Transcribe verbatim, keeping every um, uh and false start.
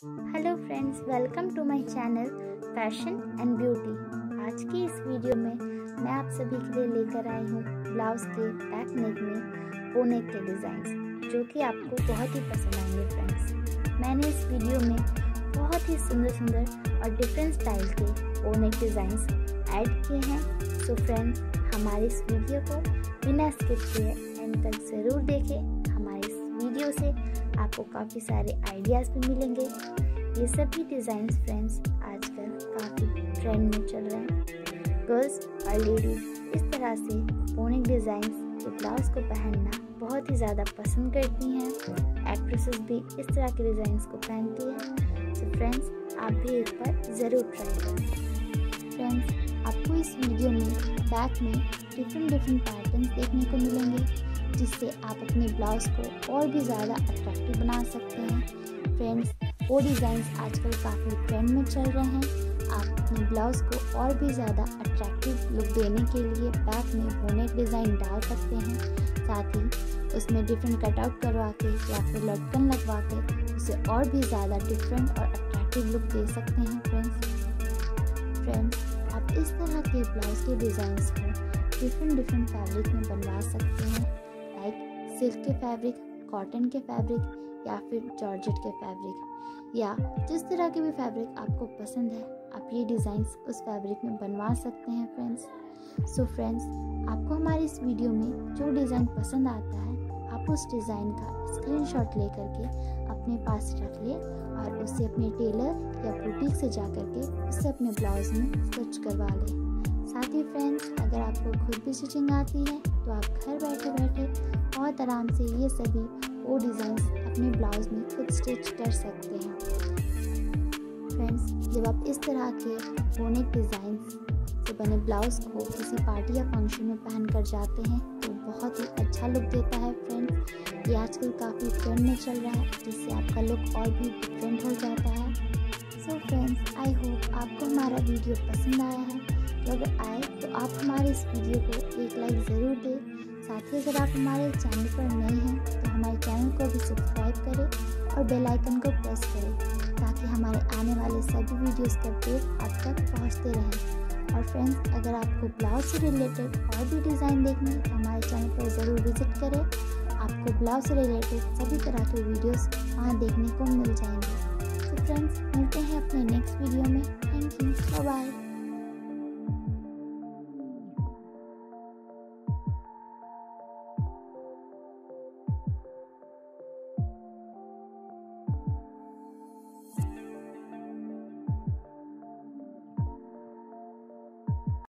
Hello friends, welcome to my channel fashion and beauty. आज की इस वीडियो में मैं आप सभी के लिए लेकर आई हूँ ब्लाउज के बैक नेक में बोनेक के डिज़ाइंस, जो कि आपको बहुत ही पसंद आएंगे फ्रेंड्स। मैंने इस वीडियो में बहुत ही सुंदर सुंदर और डिफरेंट स्टाइल के बोनेक डिज़ाइंस ऐड किए हैं। सो फ्रेंड्स, हमारे इस वीडियो को बिना स्किप किए एंड तक ज़रूर देखें। हमारे इस वीडियो से आपको काफ़ी सारे आइडियाज़ भी मिलेंगे। ये सभी डिज़ाइंस फ्रेंड्स आजकल काफ़ी ट्रेंड में चल रहे हैं। गर्ल्स और लेडीज़ इस तरह से बोनेक डिज़ाइंस के ब्लाउज को पहनना बहुत ही ज़्यादा पसंद करती हैं। एक्ट्रेसेस भी इस तरह के डिज़ाइंस को पहनती हैं। तो फ्रेंड्स, आप भी एक बार ज़रूर ट्राई करें। फ्रेंड्स, आपको इस वीडियो में बैक में डिफरेंट डिफरेंट पैटर्न्स देखने को मिलेंगे, जिससे आप अपने ब्लाउज को और भी ज़्यादा अट्रैक्टिव बना सकते हैं। फ्रेंड्स, वो डिज़ाइंस आजकल काफ़ी ट्रेंड में चल रहे हैं। आप अपने ब्लाउज को और भी ज़्यादा अट्रैक्टिव लुक देने के लिए बैक में बोनेक डिज़ाइन डाल सकते हैं। साथ ही उसमें डिफरेंट कटआउट करवा के या फिर लटकन लगवा के उसे और भी ज़्यादा डिफरेंट और अट्रैक्टिव लुक दे सकते हैं। फ्रेंड्स फ्रेंड्स आप इस तरह के ब्लाउज के डिज़ाइंस को डिफरेंट डिफरेंट फैब्रिक में बनवा सकते हैं, लाइक सिल्क के फैब्रिक, कॉटन के फैब्रिक या फिर जॉर्जेट के फैब्रिक, या जिस तरह के भी फैब्रिक आपको पसंद है आप ये डिज़ाइंस उस फैब्रिक में बनवा सकते हैं फ्रेंड्स। सो फ्रेंड्स, आपको हमारी इस वीडियो में जो डिज़ाइन पसंद आता है आप उस डिज़ाइन का स्क्रीनशॉट लेकर के अपने पास रख लें और उससे अपने टेलर या बुटीक से जा कर के उससे अपने ब्लाउज में स्टिच करवा लें। साथ ही फ्रेंड्स, अगर आपको खुद भी स्टिचिंग आती है तो आप घर बैठे बैठे बहुत आराम से ये सभी वो डिज़ाइंस अपने ब्लाउज में खुद स्टिच कर सकते हैं। फ्रेंड्स, जब आप इस तरह के बोनेक डिज़ाइंस से बने ब्लाउज को किसी पार्टी या फंक्शन में पहन कर जाते हैं तो बहुत ही अच्छा लुक देता है। फ्रेंड्स, ये आजकल काफ़ी ट्रेंड में चल रहा है, जिससे आपका लुक और भी डिफरेंट हो जाता है। सो फ्रेंड्स, आई होप आपको हमारा वीडियो पसंद आया है। तो अगर आए तो आप हमारे इस वीडियो को एक लाइक ज़रूर दें। साथ ही अगर आप हमारे चैनल पर नए हैं तो हमारे चैनल को भी सब्सक्राइब करें और बेल आइकन को प्रेस करें, ताकि हमारे आने वाले सभी वीडियोस का अपडेट आप तक पहुंचते रहें। और फ्रेंड्स, अगर आपको ब्लाउज से रिलेटेड और भी डिज़ाइन देखने तो हमारे चैनल पर ज़रूर विजिट करें। आपको ब्लाउज से रिलेटेड सभी तरह के वीडियोस वहाँ देखने को मिल जाएंगे।